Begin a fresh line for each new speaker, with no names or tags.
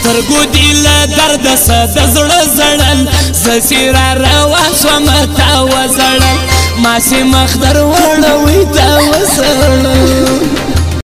سترګو دی له درده څه د زړه زړل زسې را روان شوم تا وزړل ماسې مخ در وړوي تا وزړل